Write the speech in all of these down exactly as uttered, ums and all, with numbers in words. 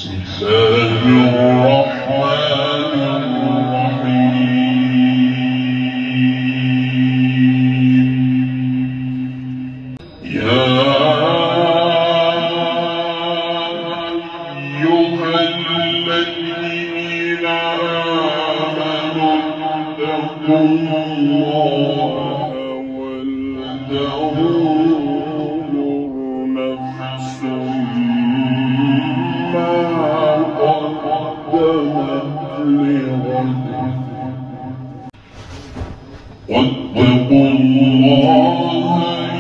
واتقوا الله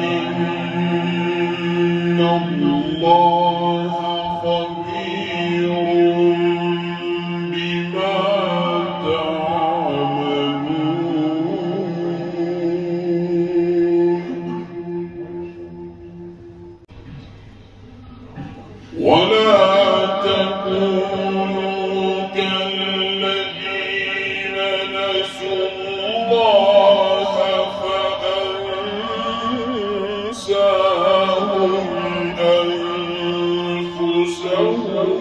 إن الله خبير بما تعملون ولا تكونوا كالذين نسوا الله فأنساهم أنفسهم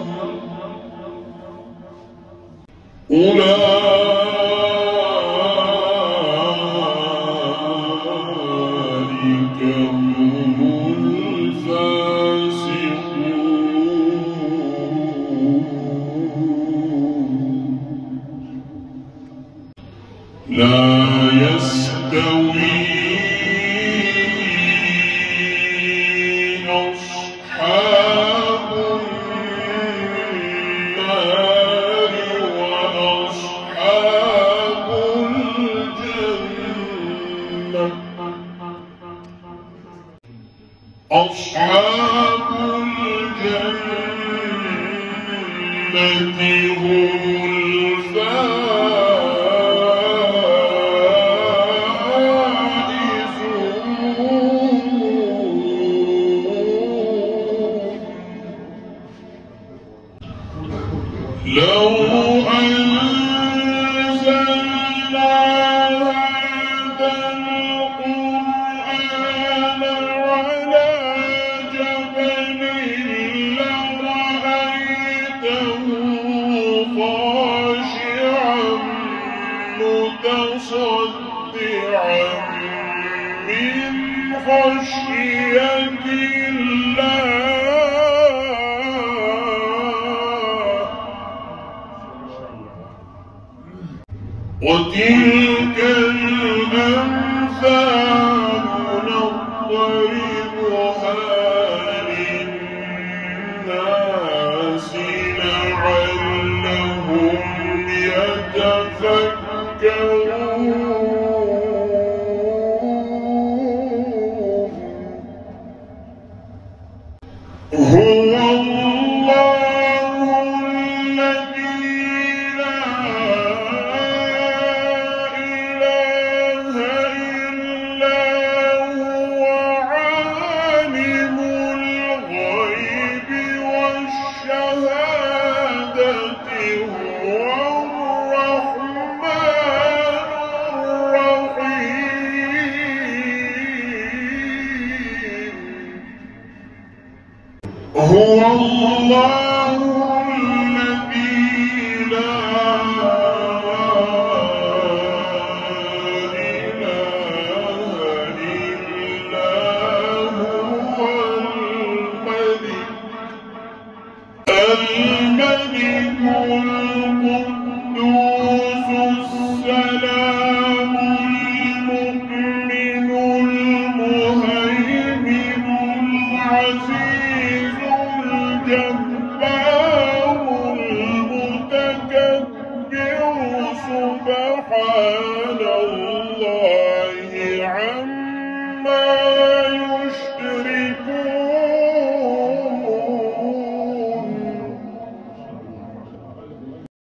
أولئك هم الفاسقون لا يستوي أصحاب النار وأصحاب الجنة أصحاب الجنة هم لو أنزلنا هذا القرآن على جبل لرأيته خاشعا متصدعا من خشية الله وتلك الأمثال نضربها للناس لعلهم يتفكرون هو الله الذي لا هو الله الذي لا إله إلا هو الملك الملك القدوس السلام المؤمن المهيمن العزيز الجبار المتكبر سبحان الله عما